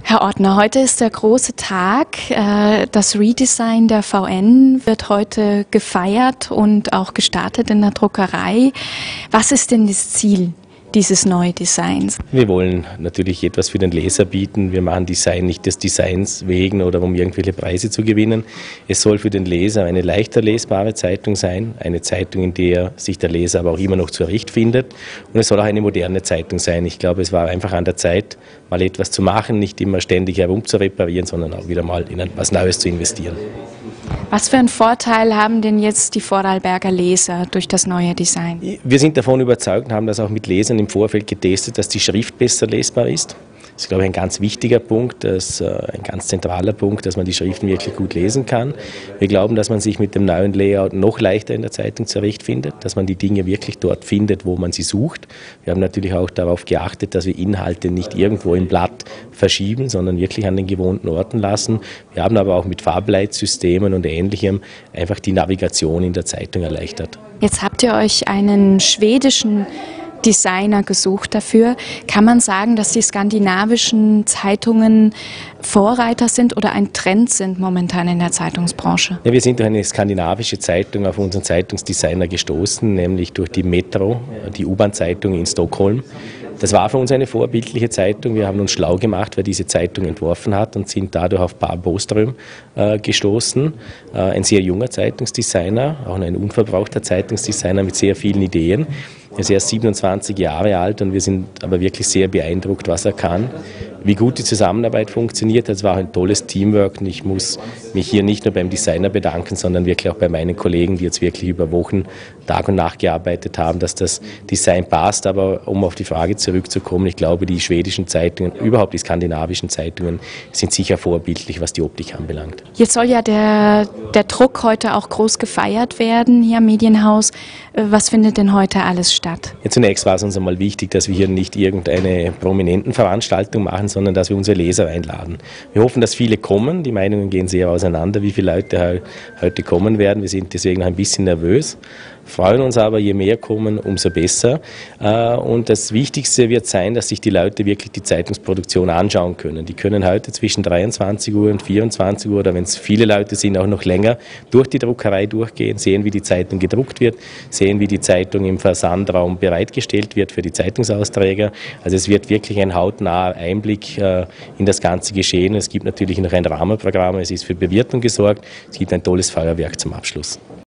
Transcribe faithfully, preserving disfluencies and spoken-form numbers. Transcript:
Herr Ortner, heute ist der große Tag. Das Redesign der V N wird heute gefeiert und auch gestartet in der Druckerei. Was ist denn das Ziel dieses neuen Designs? Wir wollen natürlich etwas für den Leser bieten. Wir machen Design nicht des Designs wegen oder um irgendwelche Preise zu gewinnen. Es soll für den Leser eine leichter lesbare Zeitung sein, eine Zeitung, in der sich der Leser aber auch immer noch zurechtfindet. Und es soll auch eine moderne Zeitung sein. Ich glaube, es war einfach an der Zeit, mal etwas zu machen, nicht immer ständig herumzureparieren, sondern auch wieder mal in etwas Neues zu investieren. Was für einen Vorteil haben denn jetzt die Vorarlberger Leser durch das neue Design? Wir sind davon überzeugt und haben das auch mit Lesern im Vorfeld getestet, dass die Schrift besser lesbar ist. Das ist, glaube ich, ein ganz wichtiger Punkt, das, äh, ein ganz zentraler Punkt, dass man die Schriften wirklich gut lesen kann. Wir glauben, dass man sich mit dem neuen Layout noch leichter in der Zeitung zurechtfindet, dass man die Dinge wirklich dort findet, wo man sie sucht. Wir haben natürlich auch darauf geachtet, dass wir Inhalte nicht irgendwo im Blatt verschieben, sondern wirklich an den gewohnten Orten lassen. Wir haben aber auch mit Farbleitsystemen und Ähnlichem einfach die Navigation in der Zeitung erleichtert. Jetzt habt ihr euch einen schwedischen Designer gesucht dafür. Kann man sagen, dass die skandinavischen Zeitungen Vorreiter sind oder ein Trend sind momentan in der Zeitungsbranche? Ja, wir sind durch eine skandinavische Zeitung auf unseren Zeitungsdesigner gestoßen, nämlich durch die Metro, die U-Bahn-Zeitung in Stockholm. Das war für uns eine vorbildliche Zeitung. Wir haben uns schlau gemacht, wer diese Zeitung entworfen hat und sind dadurch auf Bar Boström äh, gestoßen. Äh, ein sehr junger Zeitungsdesigner, auch ein unverbrauchter Zeitungsdesigner mit sehr vielen Ideen. Er ist erst siebenundzwanzig Jahre alt und wir sind aber wirklich sehr beeindruckt, was er kann, wie gut die Zusammenarbeit funktioniert. Es war ein tolles Teamwork und ich muss mich hier nicht nur beim Designer bedanken, sondern wirklich auch bei meinen Kollegen, die jetzt wirklich über Wochen Tag und Nacht gearbeitet haben, dass das Design passt. Aber um auf die Frage zurückzukommen, ich glaube, die schwedischen Zeitungen, überhaupt die skandinavischen Zeitungen, sind sicher vorbildlich, was die Optik anbelangt. Jetzt soll ja der, der Druck heute auch groß gefeiert werden hier im Medienhaus. Was findet denn heute alles statt? Ja, zunächst war es uns einmal wichtig, dass wir hier nicht irgendeine prominenten Veranstaltung machen, sondern dass wir unsere Leser einladen. Wir hoffen, dass viele kommen. Die Meinungen gehen sehr auseinander, wie viele Leute heute kommen werden. Wir sind deswegen noch ein bisschen nervös, freuen uns aber, je mehr kommen, umso besser. Und das Wichtigste wird sein, dass sich die Leute wirklich die Zeitungsproduktion anschauen können. Die können heute zwischen dreiundzwanzig Uhr und vierundzwanzig Uhr oder wenn es viele Leute sind, auch noch länger durch die Druckerei durchgehen, sehen, wie die Zeitung gedruckt wird, sehen, wie die Zeitung im Versandraum bereitgestellt wird für die Zeitungsausträger. Also es wird wirklich ein hautnaher Einblick in das ganze Geschehen. Es gibt natürlich noch ein Rahmenprogramm, es ist für Bewirtung gesorgt, es gibt ein tolles Feuerwerk zum Abschluss.